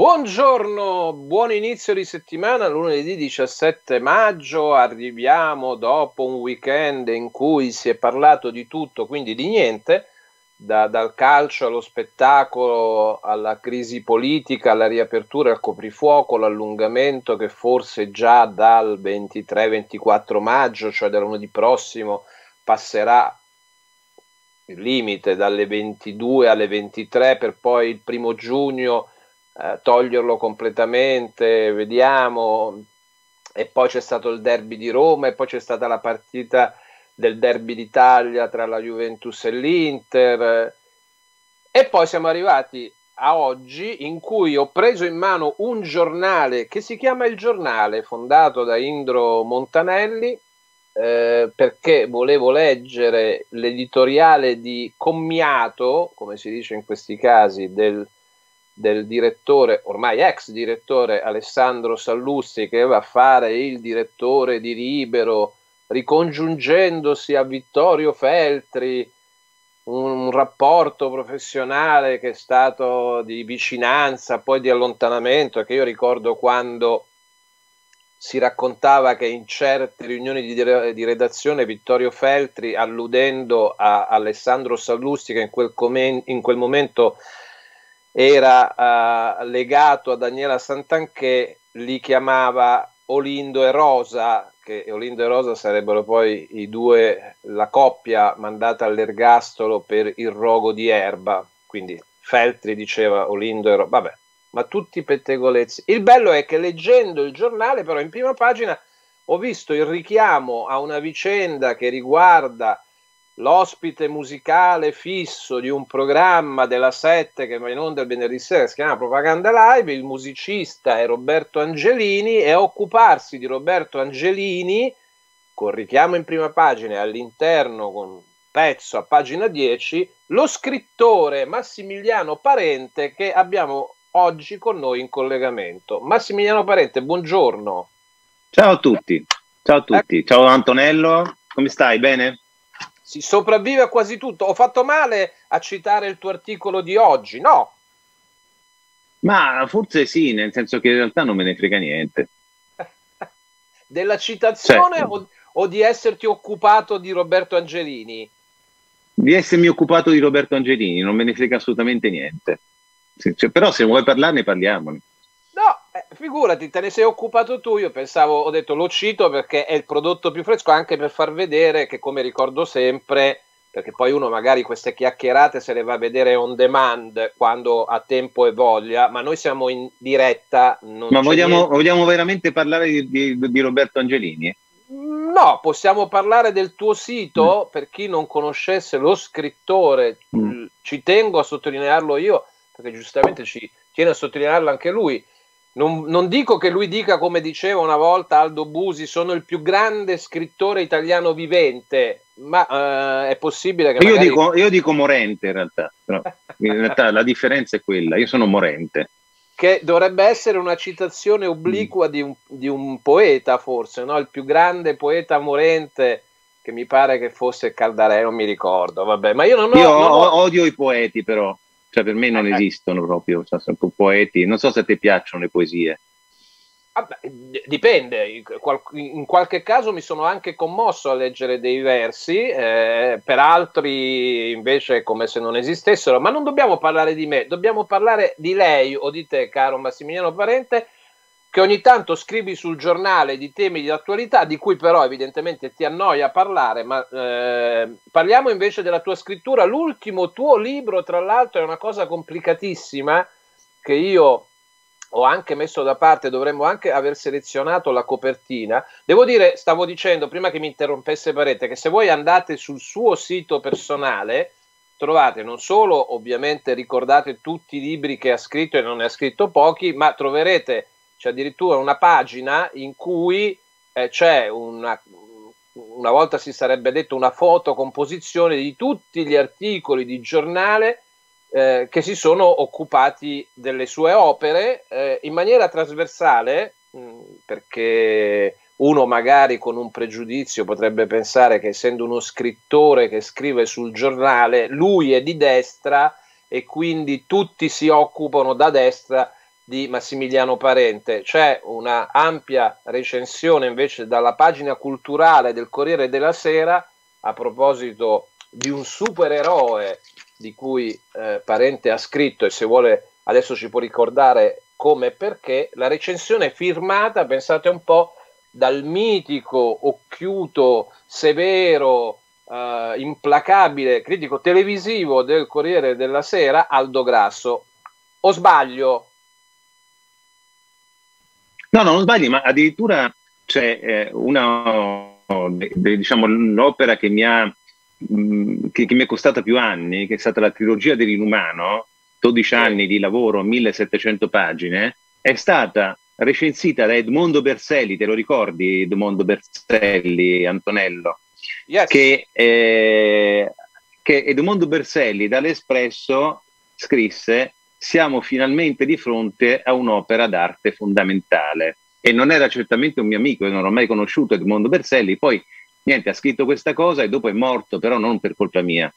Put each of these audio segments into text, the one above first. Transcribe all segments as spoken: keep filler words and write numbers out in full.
Buongiorno, buon inizio di settimana, lunedì diciassette maggio, arriviamo dopo un weekend in cui si è parlato di tutto, quindi di niente, da, dal calcio allo spettacolo, alla crisi politica, alla riapertura, al coprifuoco, l'allungamento che forse già dal ventitré ventiquattro maggio, cioè da lunedì prossimo, passerà il limite dalle ventidue alle ventitré per poi il primo giugno Eh, toglierlo completamente, vediamo. E poi c'è stato il derby di Roma e poi c'è stata la partita del derby d'Italia tra la Juventus e l'Inter e poi siamo arrivati a oggi in cui ho preso in mano un giornale che si chiama Il Giornale, fondato da Indro Montanelli, eh, perché volevo leggere l'editoriale di commiato, come si dice in questi casi, del del direttore, ormai ex direttore Alessandro Sallusti, che va a fare il direttore di Libero, ricongiungendosi a Vittorio Feltri, un rapporto professionale che è stato di vicinanza, poi di allontanamento, che io ricordo quando si raccontava che in certe riunioni di, di redazione Vittorio Feltri, alludendo a Alessandro Sallusti, che in quel, in quel momento era uh, legato a Daniela Santanchè, li chiamava Olindo e Rosa, che Olindo e Rosa sarebbero poi i due, la coppia mandata all'ergastolo per il rogo di Erba, quindi Feltri diceva Olindo e Rosa, vabbè, ma tutti pettegolezzi. Il bello è che leggendo il giornale, però in prima pagina ho visto il richiamo a una vicenda che riguarda l'ospite musicale fisso di un programma della sette che va in onda il venerdì sera, si chiama Propaganda Live. Il musicista è Roberto Angelini e a occuparsi di Roberto Angelini, con richiamo in prima pagina e all'interno con un pezzo a pagina dieci, lo scrittore Massimiliano Parente, che abbiamo oggi con noi in collegamento. Massimiliano Parente, buongiorno. Ciao a tutti, ciao a tutti, ecco. Ciao Antonello, come stai? Bene? Si sopravvive a quasi tutto. Ho fatto male a citare il tuo articolo di oggi, no? Ma forse sì, nel senso che in realtà non me ne frega niente. Della citazione cioè, o, o di esserti occupato di Roberto Angelini? Di essermi occupato di Roberto Angelini, non me ne frega assolutamente niente. Cioè, però se vuoi parlarne parliamone. No, eh, figurati, te ne sei occupato tu. Io pensavo, ho detto lo cito perché è il prodotto più fresco, anche per far vedere che, come ricordo sempre, perché poi uno magari queste chiacchierate se le va a vedere on demand quando ha tempo e voglia, ma noi siamo in diretta. Non ma vogliamo, niente. vogliamo veramente parlare di, di, di Roberto Angelini? No, possiamo parlare del tuo sito, mm. per chi non conoscesse lo scrittore, mm. ci tengo a sottolinearlo io, perché giustamente ci tiene a sottolinearlo anche lui. Non, non dico che lui dica, come diceva una volta Aldo Busi, sono il più grande scrittore italiano vivente, ma uh, è possibile che io, magari... dico, io dico morente in realtà, però in realtà la differenza è quella, io sono morente. Che dovrebbe essere una citazione obliqua mm. di, un, di un poeta, forse, no? Il più grande poeta morente, che mi pare che fosse Caldarelli, non mi ricordo, vabbè, ma io non ho... Io non ho... odio i poeti, però. Cioè per me non eh, esistono proprio, cioè, sono poeti, non so se a te piacciono le poesie. Vabbè, dipende, in qualche caso mi sono anche commosso a leggere dei versi, eh, per altri invece è come se non esistessero, ma non dobbiamo parlare di me, dobbiamo parlare di lei o di te, caro Massimiliano Parente, che ogni tanto scrivi sul giornale di temi di attualità, di cui però evidentemente ti annoia parlare, ma eh, parliamo invece della tua scrittura. L'ultimo tuo libro, tra l'altro, è una cosa complicatissima, che io ho anche messo da parte, dovremmo anche aver selezionato la copertina. Devo dire, stavo dicendo, prima che mi interrompesse Parente, che se voi andate sul suo sito personale, trovate non solo, ovviamente, ricordate tutti i libri che ha scritto e non ne ha scritto pochi, ma troverete... c'è addirittura una pagina in cui eh, c'è una, una volta si sarebbe detto una fotocomposizione di tutti gli articoli di giornale eh, che si sono occupati delle sue opere eh, in maniera trasversale, mh, perché uno magari con un pregiudizio potrebbe pensare che essendo uno scrittore che scrive sul giornale, lui è di destra e quindi tutti si occupano da destra di Massimiliano Parente. C'è una ampia recensione invece dalla pagina culturale del Corriere della Sera a proposito di un supereroe di cui eh, Parente ha scritto, e se vuole adesso ci può ricordare come e perché. La recensione è firmata, pensate un po', dal mitico, occhiuto, severo, eh, implacabile critico televisivo del Corriere della Sera, Aldo Grasso. O sbaglio? No, no, non sbagli, ma addirittura c'è eh, una, de, de, diciamo, l'opera che mi ha mh, che, che mi è costata più anni, che è stata la trilogia dell'Inumano, dodici Sì. anni di lavoro, millesettecento pagine, è stata recensita da Edmondo Berselli. Te lo ricordi Edmondo Berselli, Antonello? Yes. Che, eh, che Edmondo Berselli dall'Espresso scrisse: siamo finalmente di fronte a un'opera d'arte fondamentale. E non era certamente un mio amico, io non ho mai conosciuto Edmondo Berselli, poi niente, ha scritto questa cosa e dopo è morto, però non per colpa mia.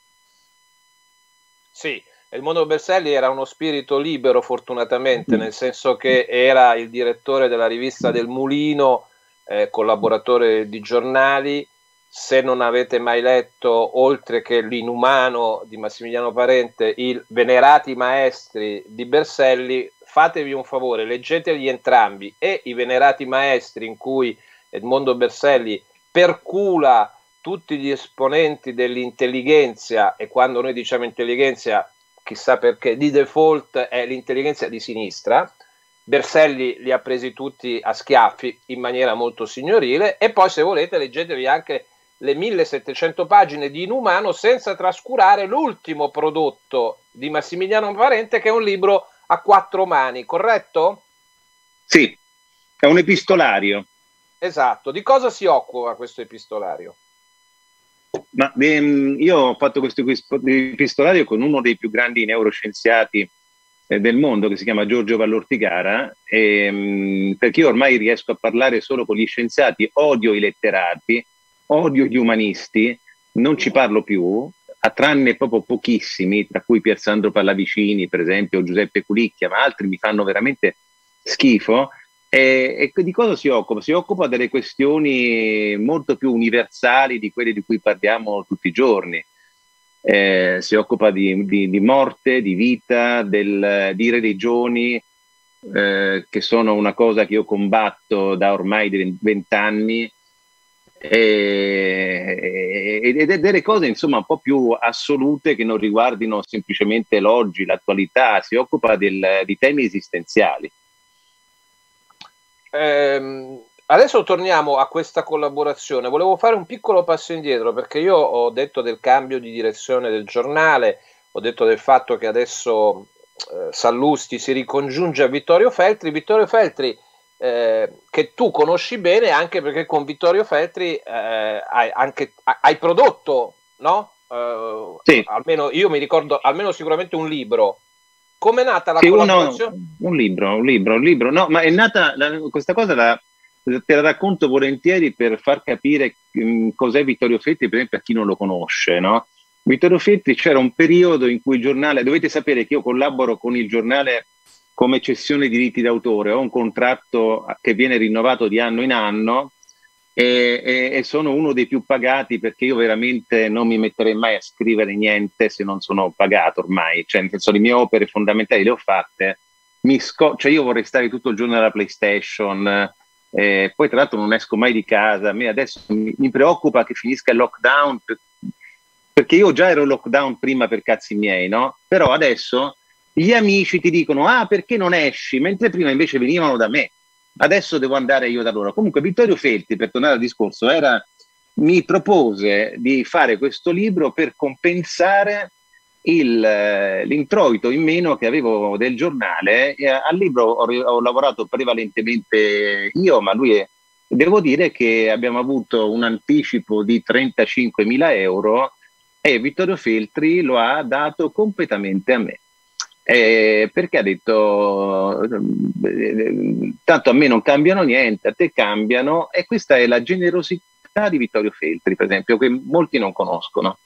Sì, Edmondo Berselli era uno spirito libero, fortunatamente, nel senso che era il direttore della rivista del Mulino, eh, collaboratore di giornali. Se non avete mai letto, oltre che l'Inumano di Massimiliano Parente, il Venerati Maestri di Berselli, fatevi un favore, leggeteli entrambi, e i Venerati Maestri, in cui Edmondo Berselli percula tutti gli esponenti dell'intelligenza, e quando noi diciamo intelligenza, chissà perché, di default è l'intelligenza di sinistra. Berselli li ha presi tutti a schiaffi in maniera molto signorile. E poi, se volete, leggetevi anche le millesettecento pagine di Inumano, senza trascurare l'ultimo prodotto di Massimiliano Parente, che è un libro a quattro mani, corretto? Sì, è un epistolario. Esatto. Di cosa si occupa questo epistolario? Ma ehm, io ho fatto questo epistolario con uno dei più grandi neuroscienziati eh, del mondo, che si chiama Giorgio Vallortigara, ehm, perché io ormai riesco a parlare solo con gli scienziati, odio i letterati, odio gli umanisti, non ci parlo più, a tranne proprio pochissimi, tra cui Pier Sandro Pallavicini, per esempio, o Giuseppe Culicchia, ma altri mi fanno veramente schifo. E, e di cosa si occupa? Si occupa delle questioni molto più universali di quelle di cui parliamo tutti i giorni. Eh, si occupa di, di, di morte, di vita, del, di religioni, eh, che sono una cosa che io combatto da ormai vent'anni, e, e, e delle cose insomma un po' più assolute, che non riguardino semplicemente l'oggi, l'attualità. Si occupa del, di temi esistenziali. Eh, adesso torniamo a questa collaborazione. Volevo fare un piccolo passo indietro, perché io ho detto del cambio di direzione del giornale, ho detto del fatto che adesso eh, Sallusti si ricongiunge a Vittorio Feltri. Vittorio Feltri, eh, che tu conosci bene, anche perché con Vittorio Feltri eh, hai, anche, hai prodotto, no? Eh, sì. Almeno io mi ricordo, almeno sicuramente un libro. Com'è nata la sì, collaborazione? Uno, un libro, un libro, un libro. No, ma è nata la, questa cosa, la, te la racconto volentieri per far capire um, cos'è Vittorio Feltri, per esempio, a chi non lo conosce, no? Vittorio Feltri, c'era un periodo in cui il giornale, dovete sapere che io collaboro con il giornale come cessione di diritti d'autore, ho un contratto che viene rinnovato di anno in anno, e, e, e sono uno dei più pagati, perché io veramente non mi metterei mai a scrivere niente se non sono pagato ormai, cioè nel senso, le mie opere fondamentali le ho fatte, mi sco- cioè io vorrei stare tutto il giorno alla PlayStation, eh, poi tra l'altro non esco mai di casa. A me adesso mi, mi preoccupa che finisca il lockdown, per, perché io già ero in lockdown prima per cazzi miei, no? Però adesso gli amici ti dicono: ah, perché non esci? Mentre prima invece venivano da me. Adesso devo andare io da loro. Comunque Vittorio Feltri, per tornare al discorso, era, mi propose di fare questo libro per compensare l'introito in meno che avevo del giornale. E al libro ho, ho lavorato prevalentemente io, ma lui è, devo dire che abbiamo avuto un anticipo di trentacinquemila euro e Vittorio Feltri lo ha dato completamente a me. Eh, perché ha detto: eh, tanto a me non cambiano niente, a te cambiano. E questa è la generosità di Vittorio Feltri, per esempio, che molti non conoscono.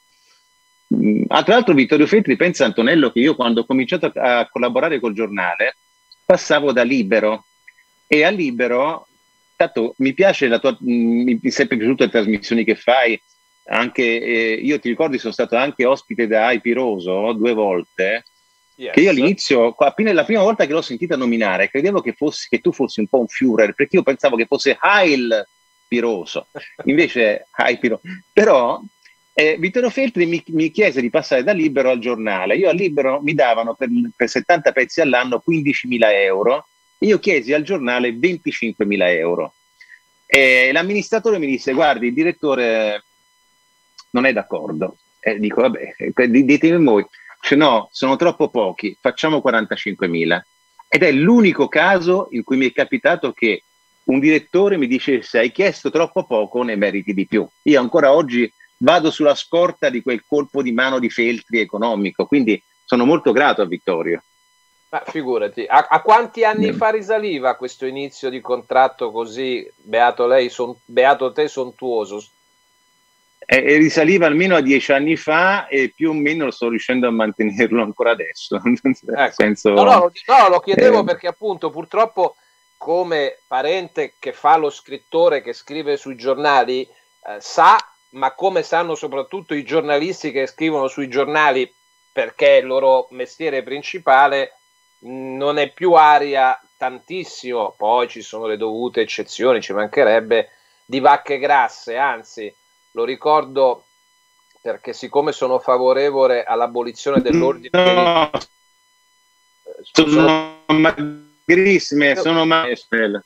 Mm, ah, tra l'altro Vittorio Feltri, pensa Antonello, che io quando ho cominciato a, a collaborare col giornale passavo da Libero, e a Libero, tanto mi piace la tua, mi è sempre piaciuta le trasmissioni che fai, anche eh, io ti ricordi sono stato anche ospite da Ai Piroso due volte, yes. Che io all'inizio, appena la prima volta che l'ho sentita nominare, credevo che, fossi, che tu fossi un po' un Führer, perché io pensavo che fosse Heil Piroso, invece Ai Piroso. Però eh, Vittorio Feltri mi, mi chiese di passare da Libero al Giornale. Io a Libero mi davano per, per settanta pezzi all'anno quindicimila euro, io chiesi al Giornale venticinquemila euro. E l'amministratore mi disse: guardi, il direttore non è d'accordo. E dico: vabbè, ditemi voi. Cioè, no, sono troppo pochi, facciamo quarantacinquemila. Ed è l'unico caso in cui mi è capitato che un direttore mi dicesse: hai chiesto troppo poco, ne meriti di più. Io ancora oggi vado sulla scorta di quel colpo di mano di Feltri economico, quindi sono molto grato a Vittorio. Ma figurati, a, a quanti anni mm. fa risaliva questo inizio di contratto così, beato lei, son, beato te, sontuoso? E risaliva almeno a dieci anni fa, e più o meno sto riuscendo a mantenerlo ancora adesso. Ecco. Senso, no, no, no, lo chiedevo eh, perché appunto purtroppo, come parente che fa lo scrittore che scrive sui giornali, eh, sa, ma come sanno soprattutto i giornalisti che scrivono sui giornali, perché è il loro mestiere principale, non è più aria tantissimo, poi ci sono le dovute eccezioni, ci mancherebbe, di vacche grasse, anzi lo ricordo perché siccome sono favorevole all'abolizione dell'ordine no, dei... sono, sono magrissime, sono magrissime.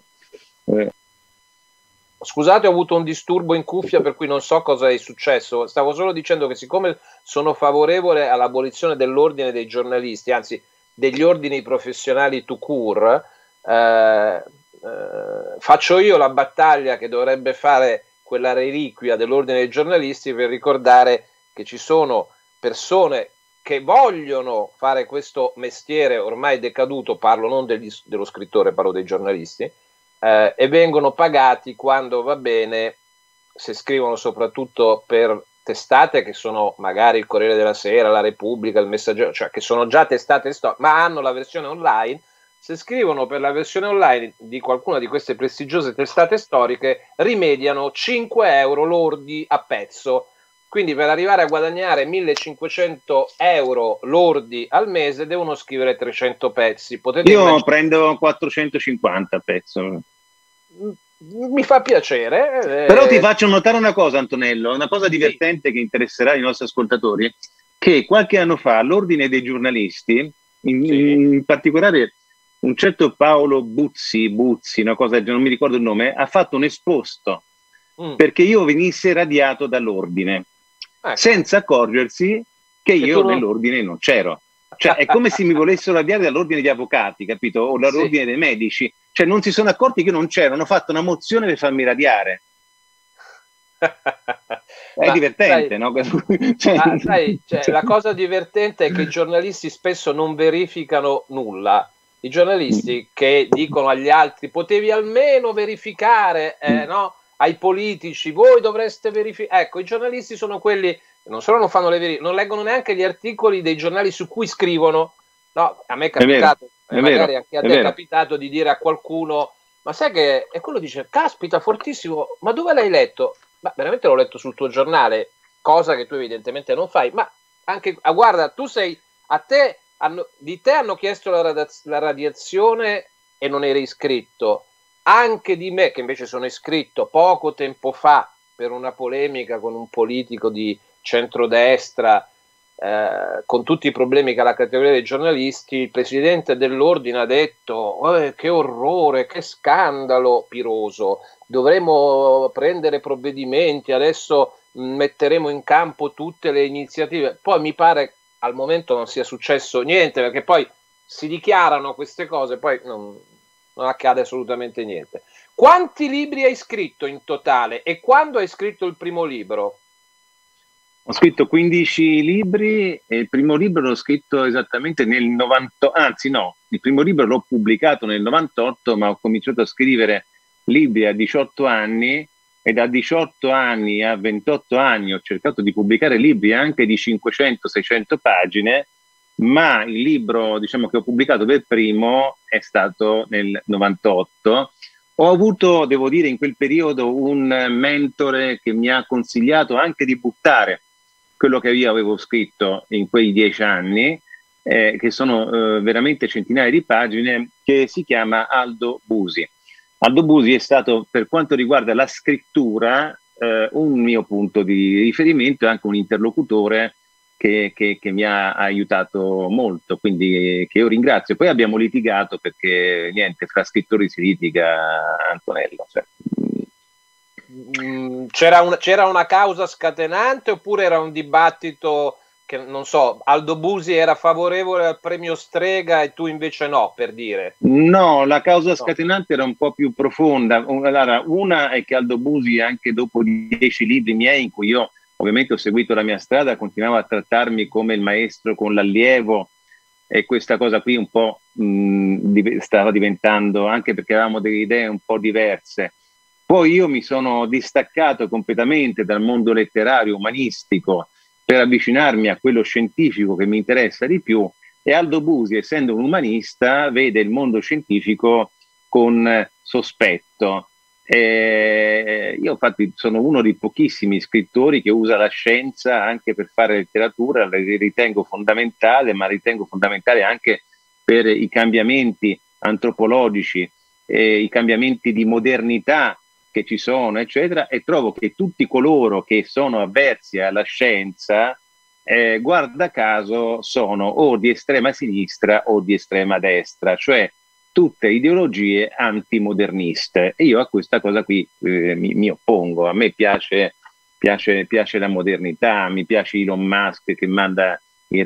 Scusate, ho avuto un disturbo in cuffia per cui non so cosa è successo. Stavo solo dicendo che siccome sono favorevole all'abolizione dell'ordine dei giornalisti, anzi degli ordini professionali tout court, eh, eh, faccio io la battaglia che dovrebbe fare quella reliquia dell'ordine dei giornalisti per ricordare che ci sono persone che vogliono fare questo mestiere ormai decaduto, parlo non degli, dello scrittore, parlo dei giornalisti, eh, e vengono pagati quando va bene, se scrivono soprattutto per testate che sono magari il Corriere della Sera, la Repubblica, il Messaggero, cioè che sono già testate storiche, ma hanno la versione online. Se scrivono per la versione online di qualcuna di queste prestigiose testate storiche, rimediano cinque euro lordi a pezzo. Quindi per arrivare a guadagnare millecinquecento euro lordi al mese devono scrivere trecento pezzi. Potete Io immaginare... prendo quattrocentocinquanta a pezzo. Mi fa piacere. Però ti faccio notare una cosa, Antonello, una cosa divertente sì. che interesserà i nostri ascoltatori, che qualche anno fa l'Ordine dei giornalisti, in, sì. in particolare un certo Paolo Buzzi, Buzzi, una cosa, non mi ricordo il nome, ha fatto un esposto mm. perché io venissi radiato dall'ordine, ecco. senza accorgersi che, che io non... nell'ordine non c'ero. Cioè è come se mi volessero radiare dall'ordine degli avvocati, capito? O dall'ordine sì. dei medici. Cioè non si sono accorti che non c'ero, hanno fatto una mozione per farmi radiare. È ma divertente, sai, no? cioè... Ma, sai, cioè, la cosa divertente è che i giornalisti spesso non verificano nulla. I giornalisti che dicono agli altri potevi almeno verificare, eh, no? Ai politici, voi dovreste verificare. Ecco, i giornalisti sono quelli che non solo non fanno le verifiche, non leggono neanche gli articoli dei giornali su cui scrivono. No, a me è capitato, è vero, magari è anche a te te è, è capitato di dire a qualcuno, ma sai che... E quello dice, caspita, fortissimo, ma dove l'hai letto? Ma veramente l'ho letto sul tuo giornale, cosa che tu evidentemente non fai. Ma anche, ah, guarda, tu sei, a te... Hanno, di te hanno chiesto la, radaz- la radiazione e non eri iscritto, anche di me che invece sono iscritto poco tempo fa per una polemica con un politico di centrodestra, eh, con tutti i problemi che ha la categoria dei giornalisti. Il presidente dell'ordine ha detto eh, che orrore, che scandalo Piroso, dovremo prendere provvedimenti, adesso mh, metteremo in campo tutte le iniziative. Poi mi pare al momento non sia successo niente, perché poi si dichiarano queste cose, poi non, non accade assolutamente niente. Quanti libri hai scritto in totale e quando hai scritto il primo libro? Ho scritto quindici libri e il primo libro l'ho scritto esattamente nel novantotto, anzi no, il primo libro l'ho pubblicato nel novantotto, ma ho cominciato a scrivere libri a diciotto anni. E da diciotto anni a ventotto anni ho cercato di pubblicare libri anche di cinquecento seicento pagine, ma il libro, diciamo, che ho pubblicato per primo è stato nel novantotto. Ho avuto, devo dire, in quel periodo un mentore che mi ha consigliato anche di buttare quello che io avevo scritto in quei dieci anni, eh, che sono eh, veramente centinaia di pagine, che si chiama Aldo Busi. Aldo Busi è stato, per quanto riguarda la scrittura, eh, un mio punto di riferimento e anche un interlocutore che, che, che mi ha aiutato molto, quindi che io ringrazio. Poi abbiamo litigato perché, niente, fra scrittori si litiga, Antonello. Cioè. C'era una, c'era una causa scatenante oppure era un dibattito che, non so, Aldo Busi era favorevole al premio Strega e tu invece no, per dire? No, la causa scatenante no. Era un po' più profonda. Allora, una è che Aldo Busi, anche dopo dieci libri miei, in cui io ovviamente ho seguito la mia strada, continuava a trattarmi come il maestro con l'allievo, e questa cosa qui un po' mh, stava diventando, anche perché avevamo delle idee un po' diverse. Poi io mi sono distaccato completamente dal mondo letterario, umanistico, per avvicinarmi a quello scientifico che mi interessa di più, e Aldo Busi, essendo un umanista, vede il mondo scientifico con sospetto. Eh, io infatti sono uno dei pochissimi scrittori che usa la scienza anche per fare letteratura, la ritengo fondamentale, ma ritengo fondamentale anche per i cambiamenti antropologici, eh, i cambiamenti di modernità che ci sono, eccetera, e trovo che tutti coloro che sono avversi alla scienza, eh, guarda caso, sono o di estrema sinistra o di estrema destra, cioè tutte ideologie antimoderniste, e io a questa cosa qui eh, mi, mi oppongo. A me piace, piace, piace la modernità, mi piace Elon Musk che manda i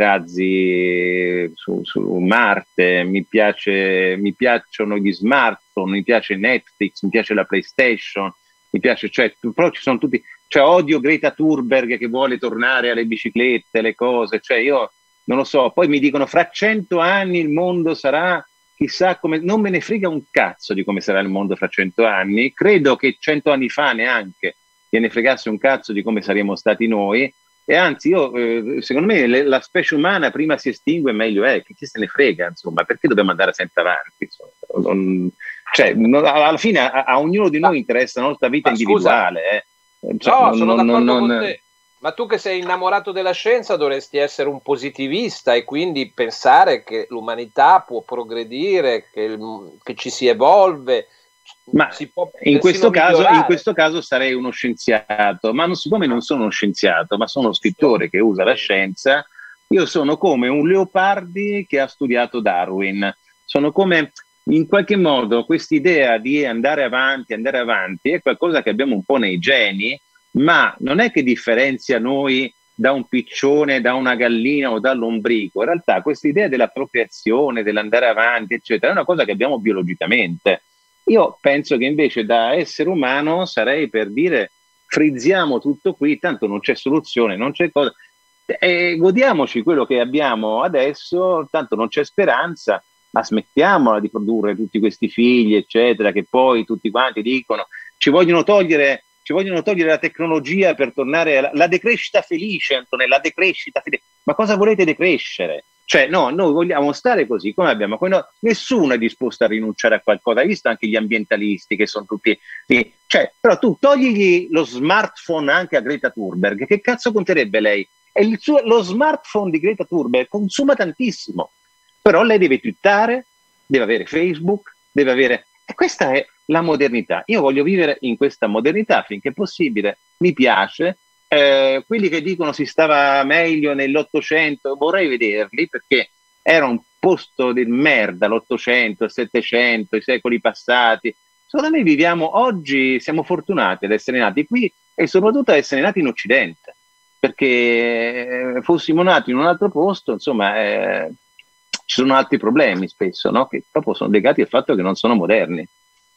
razzi su, su Marte, mi, piace, mi piacciono gli smartphone, mi piace Netflix, mi piace la PlayStation, mi piace, cioè, però ci sono tutti, cioè odio Greta Thunberg che vuole tornare alle biciclette, le cose, cioè io non lo so, poi mi dicono fra cento anni il mondo sarà chissà come, non me ne frega un cazzo di come sarà il mondo fra cento anni, credo che cento anni fa neanche che ne fregasse un cazzo di come saremmo stati noi, e anzi io, eh, secondo me le, la specie umana prima si estingue meglio è, che chi se ne frega, insomma, perché dobbiamo andare sempre avanti, non, cioè, non, alla fine a, a ognuno di noi interessa la nostra vita ma individuale, eh. Cioè, no, non, sono non, d'accordo non, con te. Ma tu che sei innamorato della scienza dovresti essere un positivista e quindi pensare che l'umanità può progredire, che, il, che ci si evolve. Ma si può in, questo caso, in questo caso sarei uno scienziato, ma non, siccome non sono uno scienziato, ma sono uno scrittore che usa la scienza, io sono come un Leopardi che ha studiato Darwin. Sono come, in qualche modo, quest'idea di andare avanti, andare avanti, è qualcosa che abbiamo un po' nei geni, ma non è che differenzia noi da un piccione, da una gallina o dall'ombrico. In realtà questa idea dell'appropriazione, dell'andare avanti, eccetera, è una cosa che abbiamo biologicamente. Io penso che invece da essere umano sarei per dire frizziamo tutto qui, tanto non c'è soluzione, non c'è cosa, e godiamoci quello che abbiamo adesso, tanto non c'è speranza, ma smettiamola di produrre tutti questi figli, eccetera, che poi tutti quanti dicono ci vogliono togliere Ci vogliono togliere la tecnologia per tornare alla la decrescita felice, Antonella, la decrescita felice. Ma cosa volete decrescere? Cioè, no, noi vogliamo stare così come abbiamo. No, nessuno è disposto a rinunciare a qualcosa. Hai visto anche gli ambientalisti che sono tutti lì. Cioè, però tu togligli lo smartphone anche a Greta Thunberg. Che cazzo conterebbe lei? E il suo, lo smartphone di Greta Thunberg consuma tantissimo. Però lei deve twittare, deve avere Facebook, deve avere... E questa è la modernità. Io voglio vivere in questa modernità finché è possibile, mi piace. Eh, quelli che dicono si stava meglio nell'Ottocento, vorrei vederli perché era un posto di merda l'Ottocento, il Settecento, i secoli passati. Secondo me viviamo oggi, siamo fortunati ad essere nati qui e soprattutto ad essere nati in Occidente, perché fossimo nati in un altro posto, insomma, eh, ci sono altri problemi spesso, no? Che proprio sono legati al fatto che non sono moderni.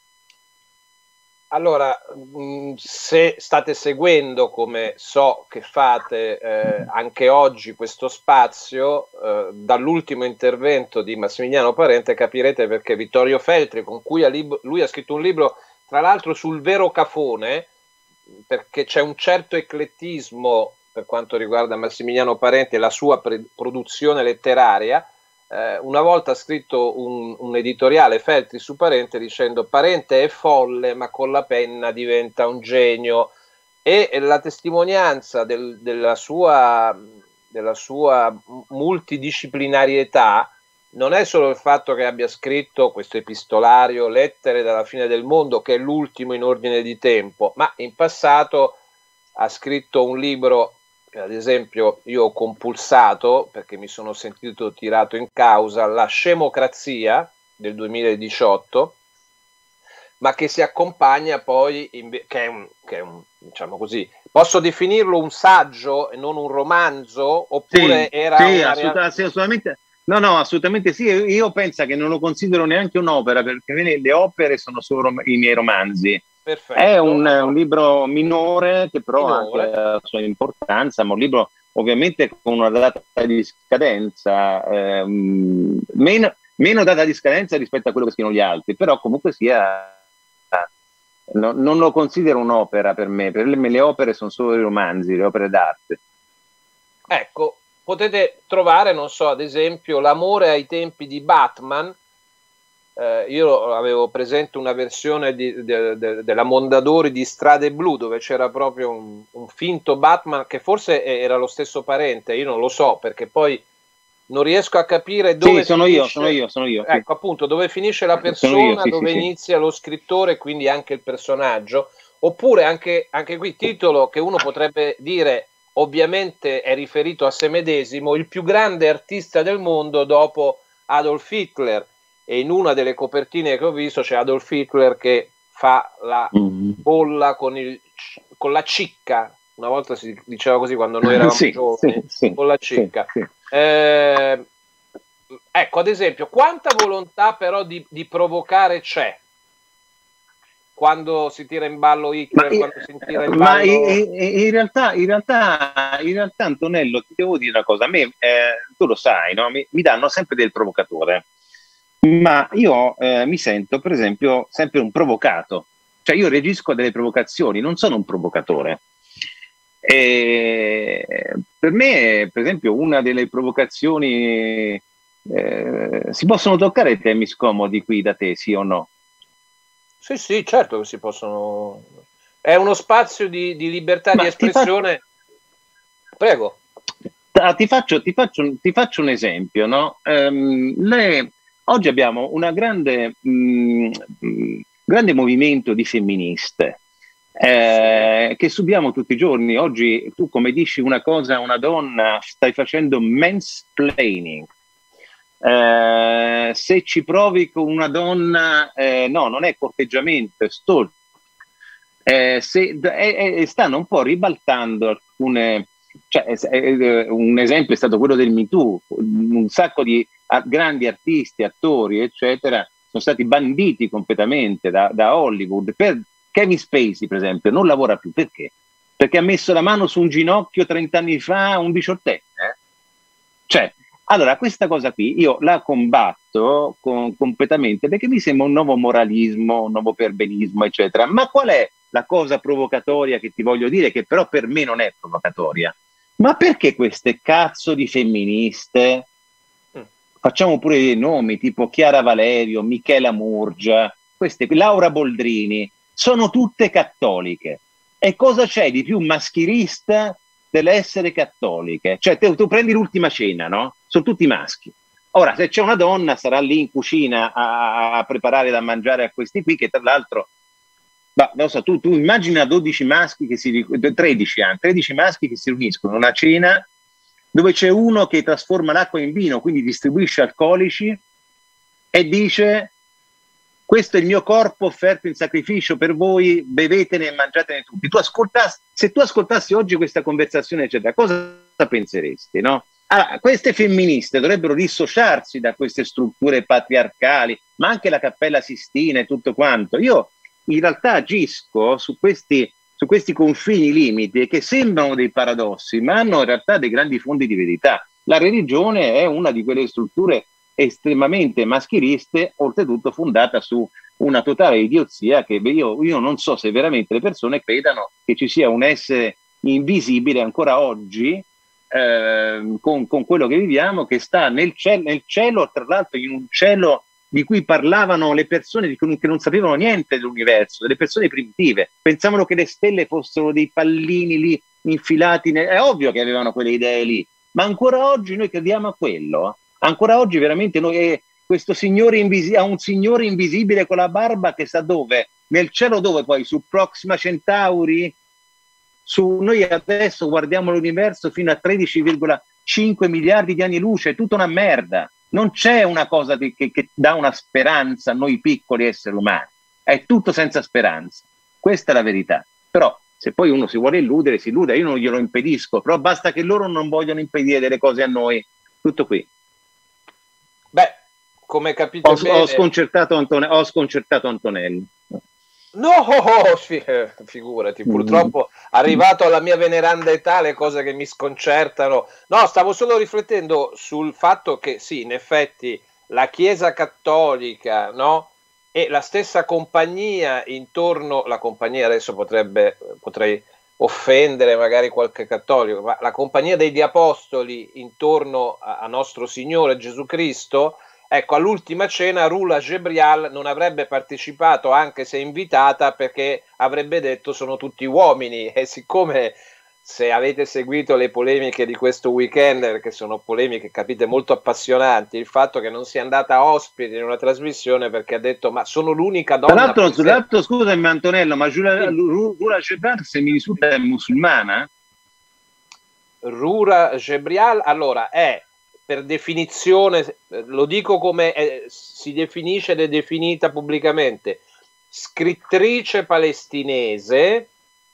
Allora, se state seguendo, come so che fate eh, anche oggi, questo spazio, eh, dall'ultimo intervento di Massimiliano Parente capirete perché Vittorio Feltri, con cui ha lib- lui ha scritto un libro, tra l'altro sul vero cafone, perché c'è un certo eclettismo per quanto riguarda Massimiliano Parente e la sua produzione letteraria. Eh, una volta ha scritto un, un editoriale, Feltri, su Parente, dicendo: Parente è folle ma con la penna diventa un genio, e la testimonianza del, della, sua, della sua multidisciplinarietà non è solo il fatto che abbia scritto questo epistolario Lettere dalla fine del mondo, che è l'ultimo in ordine di tempo, ma in passato ha scritto un libro che ad esempio io ho compulsato perché mi sono sentito tirato in causa, La Scemocrazia del duemiladiciotto, ma che si accompagna poi, in, che, è un, che è un, diciamo così, posso definirlo un saggio e non un romanzo? Oppure sì, era sì, una assoluta, real... sì, assolutamente, no, no, assolutamente sì. Io penso che non lo considero neanche un'opera, perché le opere sono solo i miei romanzi. Perfetto. È un, un libro minore che però minore. ha anche la sua importanza, ma un libro ovviamente con una data di scadenza ehm, meno, meno data di scadenza rispetto a quello che scrivono gli altri, però comunque sia no, non lo considero un'opera per me. Per me le opere sono solo i romanzi, le opere d'arte. Ecco, potete trovare, non so, ad esempio L'amore ai tempi di Batman. Eh, io avevo presente una versione di, de, de, della Mondadori di Strade Blu, dove c'era proprio un, un finto Batman che forse era lo stesso Parente, io non lo so, perché poi non riesco a capire dove sì, sono finisce, io, sono io, sono io. ecco, sì. appunto, dove finisce la persona, io, sì, dove sì, inizia sì. lo scrittore, quindi anche il personaggio, oppure anche, anche qui titolo che uno potrebbe dire, ovviamente è riferito a se medesimo, il più grande artista del mondo dopo Adolf Hitler, e in una delle copertine che ho visto c'è Adolf Hitler che fa la bolla con, il, con la cicca, una volta si diceva così quando noi eravamo sì, giovani, sì, sì, con la cicca. Sì, sì. Eh, ecco, ad esempio, quanta volontà però di, di provocare c'è quando si tira in ballo Hitler, ma, quando si tira in ma ballo... in, in, realtà, in, realtà, in realtà, Antonello, ti devo dire una cosa, a me, eh, tu lo sai, no? mi, mi danno sempre del provocatore, ma io eh, mi sento, per esempio, sempre un provocato. Cioè io reagisco a delle provocazioni, non sono un provocatore. E per me, per esempio, una delle provocazioni... Eh, si possono toccare temi scomodi qui da te, sì o no? Sì, sì, certo che si possono... È uno spazio di, di libertà Ma di espressione. Fa... Prego. Ti faccio, ti, faccio, ti faccio un esempio, no? Um, le... Oggi abbiamo un grande, mh, grande movimento di femministe eh, sì. che subiamo tutti i giorni. Oggi tu, come dici una cosa a una donna, stai facendo mansplaining. Eh, se ci provi con una donna, eh, no, non è corteggiamento, è stalking. Eh, se, eh, eh, stanno un po' ribaltando alcune... Cioè, eh, un esempio è stato quello del Me Too. Un sacco di a, grandi artisti, attori, eccetera, sono stati banditi completamente da, da Hollywood. Per Kevin Spacey, per esempio, non lavora più. Perché? Perché ha messo la mano su un ginocchio trent'anni fa un diciottenne. Eh? Cioè, allora, questa cosa qui io la combatto con, completamente, perché mi sembra un nuovo moralismo, un nuovo perbenismo, eccetera. Ma qual è la cosa provocatoria che ti voglio dire, che però per me non è provocatoria? Ma perché queste cazzo di femministe, mm. facciamo pure dei nomi, tipo Chiara Valerio, Michela Murgia, queste, Laura Boldrini, sono tutte cattoliche. E cosa c'è di più maschilista dell'essere cattoliche? Cioè, te, tu prendi l'Ultima Cena, no? Sono tutti maschi. Ora, se c'è una donna, sarà lì in cucina a, a preparare da mangiare a questi qui, che tra l'altro... Ma, non so, tu, tu immagina dodici maschi che si tredici anni, tredici maschi che si riuniscono in una cena dove c'è uno che trasforma l'acqua in vino, quindi distribuisce alcolici e dice: questo è il mio corpo offerto in sacrificio per voi, bevetene e mangiatene tutti. Tu ascoltassi, se tu ascoltassi oggi questa conversazione, eccetera, cosa penseresti, no? Allora, queste femministe dovrebbero dissociarsi da queste strutture patriarcali, ma anche la Cappella Sistina e tutto quanto. Io in realtà agisco su questi, su questi confini limiti che sembrano dei paradossi, ma hanno in realtà dei grandi fondi di verità. La religione è una di quelle strutture estremamente maschiliste, oltretutto fondata su una totale idiozia che io, io non so se veramente le persone credano che ci sia un essere invisibile ancora oggi, eh, con, con quello che viviamo, che sta nel cielo, nel cielo, tra l'altro in un cielo di cui parlavano le persone che non sapevano niente dell'universo, delle persone primitive. Pensavano che le stelle fossero dei pallini lì infilati, ne- è ovvio che avevano quelle idee lì, ma ancora oggi noi crediamo a quello. Ancora oggi veramente noi, eh, questo signore invisi- ha un signore invisibile con la barba che sa dove? Nel cielo dove poi? Su Proxima Centauri? Su, noi adesso guardiamo l'universo fino a tredici virgola cinque miliardi di anni luce, è tutta una merda. Non c'è una cosa che, che, che dà una speranza a noi piccoli esseri umani, è tutto senza speranza. Questa è la verità. Però se poi uno si vuole illudere, si illude, io non glielo impedisco, però basta che loro non vogliono impedire delle cose a noi. Tutto qui. Beh, come capite ho, bene... ho, sconcertato Antone- ho sconcertato Antonello. No, figurati, purtroppo arrivato alla mia veneranda età le cose che mi sconcertano. No, stavo solo riflettendo sul fatto che sì, in effetti la Chiesa Cattolica, no? E la stessa compagnia intorno, la compagnia adesso potrebbe, potrei offendere magari qualche cattolico, ma la compagnia degli apostoli intorno a, a nostro Signore Gesù Cristo. Ecco, all'ultima cena Rula Gebrial non avrebbe partecipato anche se invitata, perché avrebbe detto sono tutti uomini, e siccome, se avete seguito le polemiche di questo weekend, che sono polemiche, capite, molto appassionanti, il fatto che non sia andata ospite in una trasmissione perché ha detto ma sono l'unica donna. Tra l'altro, tra l'altro scusami Antonello, ma Rula Gebrial, se mi risulta, è musulmana? Rula Gebrial, allora, è per definizione, lo dico come è, si definisce ed è definita pubblicamente, scrittrice palestinese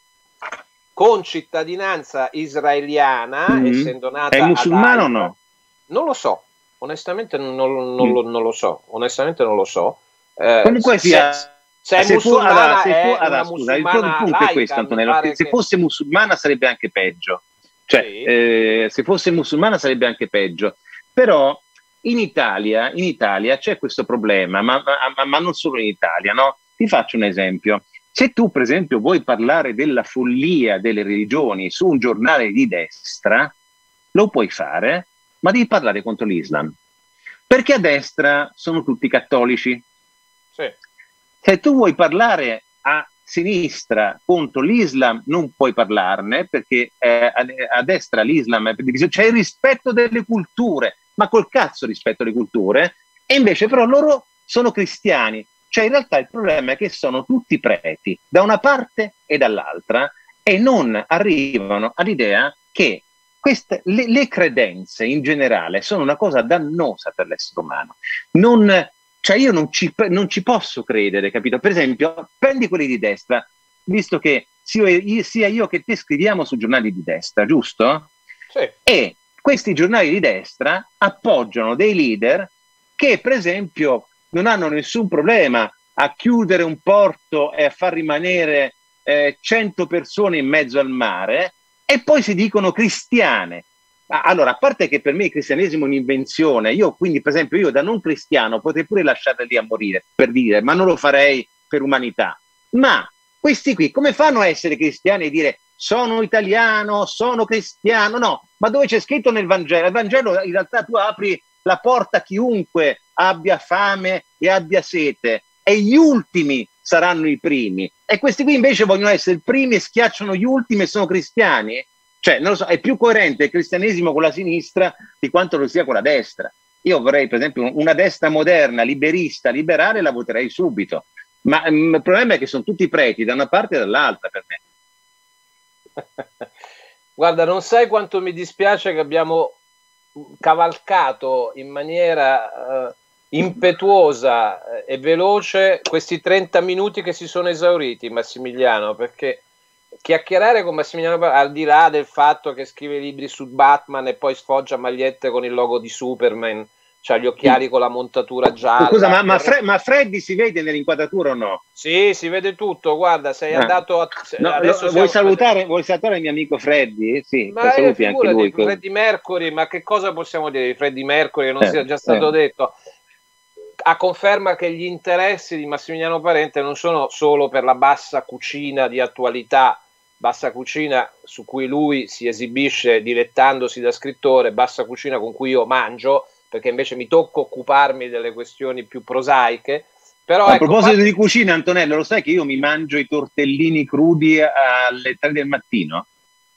con cittadinanza israeliana, mm-hmm. essendo nata è musulmana o no? Non lo so, onestamente non, non, non, mm. lo, non lo so, onestamente non lo so. Eh, Comunque sia, se, se è se musulmana fu, allora, se fu, è allora, una scusa, il punto laica, è questo, Antonello, che se fosse musulmana sarebbe anche peggio. Cioè, sì. eh, se fosse musulmana sarebbe anche peggio. Però in Italia, in Italia c'è questo problema, ma, ma, ma non solo in Italia, no? Ti faccio un esempio. Se tu, per esempio, vuoi parlare della follia delle religioni su un giornale di destra, lo puoi fare, ma devi parlare contro l'Islam. Perché a destra sono tutti cattolici. Sì. Se tu vuoi parlare a sinistra contro l'Islam, non puoi parlarne, perché eh, a, a destra l'Islam è divisione. C'è il rispetto delle culture, ma col cazzo rispetto alle culture, e invece però loro sono cristiani. Cioè in realtà il problema è che sono tutti preti, da una parte e dall'altra, e non arrivano all'idea che queste, le, le credenze in generale sono una cosa dannosa per l'essere umano. Non, cioè io non ci, non ci posso credere, capito? Per esempio, prendi quelli di destra, visto che sia io, sia io che te scriviamo su giornali di destra, giusto? Sì. E questi giornali di destra appoggiano dei leader che, per esempio, non hanno nessun problema a chiudere un porto e a far rimanere eh, cento persone in mezzo al mare, e poi si dicono cristiane. Allora, a parte che per me il cristianesimo è un'invenzione, io quindi per esempio io da non cristiano potrei pure lasciare lì a morire, per dire, ma non lo farei per umanità. Ma questi qui come fanno a essere cristiani e dire sono italiano, sono cristiano? No, ma dove c'è scritto nel Vangelo? Il Vangelo in realtà tu apri la porta a chiunque abbia fame e abbia sete, e gli ultimi saranno i primi. E questi qui invece vogliono essere i primi e schiacciano gli ultimi e sono cristiani? Cioè, non lo so, è più coerente il cristianesimo con la sinistra di quanto lo sia con la destra. Io vorrei, per esempio, una destra moderna, liberista, liberale, la voterei subito. Ma um, il problema è che sono tutti preti da una parte e dall'altra per me. Guarda, non sai quanto mi dispiace che abbiamo cavalcato in maniera uh, impetuosa e veloce questi trenta minuti che si sono esauriti, Massimiliano, perché chiacchierare con Massimiliano, al di là del fatto che scrive libri su Batman e poi sfoggia magliette con il logo di Superman, c'ha gli occhiali con la montatura gialla. Scusa, ma, ma, Fre- ma Freddy si vede nell'inquadratura o no? Sì, si vede tutto, guarda, sei eh. andato a... No, adesso vuoi, salutare, vuoi salutare il mio amico Freddy? Sì, ma saluti anche lui. Che... Freddie Mercury, ma che cosa possiamo dire di Freddie Mercury che non eh, sia già stato eh. detto? A conferma che gli interessi di Massimiliano Parente non sono solo per la bassa cucina di attualità Bassa Cucina su cui lui si esibisce dilettandosi da scrittore, Bassa Cucina con cui io mangio, perché invece mi tocca occuparmi delle questioni più prosaiche. Però, a ecco, proposito parte... di cucina, Antonello, lo sai che io mi mangio i tortellini crudi alle tre del mattino?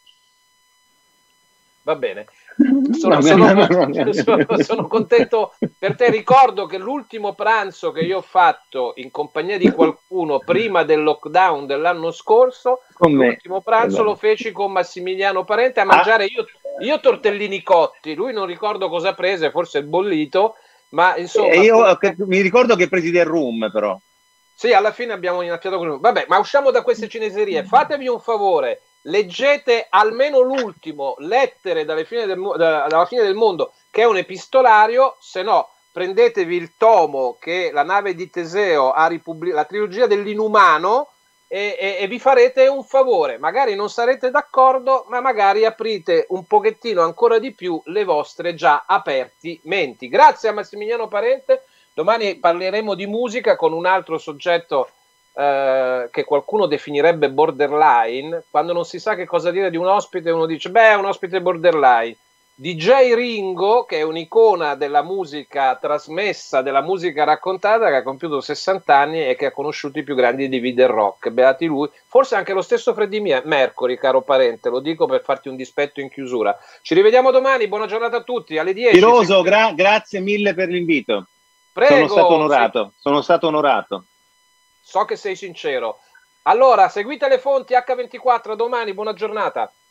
Va bene. Sono, sono, sono, sono contento per te. Ricordo che l'ultimo pranzo che io ho fatto in compagnia di qualcuno prima del lockdown dell'anno scorso, l'ultimo pranzo lo feci con Massimiliano Parente a mangiare io, io tortellini cotti. Lui non ricordo cosa prese, forse il bollito, ma insomma... E io che, mi ricordo che presi del rum, però. Sì, alla fine abbiamo iniziato con... Vabbè, ma usciamo da queste cineserie. Fatevi un favore. Leggete almeno l'ultimo, Lettere dalle fine del, da, dalla fine del mondo, che è un epistolario, se no prendetevi il tomo che La nave di Teseo ha ripubblicato, la trilogia dell'inumano, e, e, e vi farete un favore. Magari non sarete d'accordo, ma magari aprite un pochettino ancora di più le vostre già aperti menti. Grazie a Massimiliano Parente. Domani parleremo di musica con un altro soggetto Uh, che qualcuno definirebbe borderline. Quando non si sa che cosa dire di un ospite, uno dice beh, è un ospite borderline. D J Ringo, che è un'icona della musica trasmessa, della musica raccontata, che ha compiuto sessanta anni e che ha conosciuto i più grandi divi del rock, beati lui. Forse anche lo stesso Freddie Mercury, caro Parente, lo dico per farti un dispetto in chiusura. Ci rivediamo domani, buona giornata a tutti, alle dieci. Piroso, gra grazie mille per l'invito. Sono stato onorato, sì. sono stato onorato. So che sei sincero. Allora, seguite le fonti acca ventiquattro, domani, buona giornata.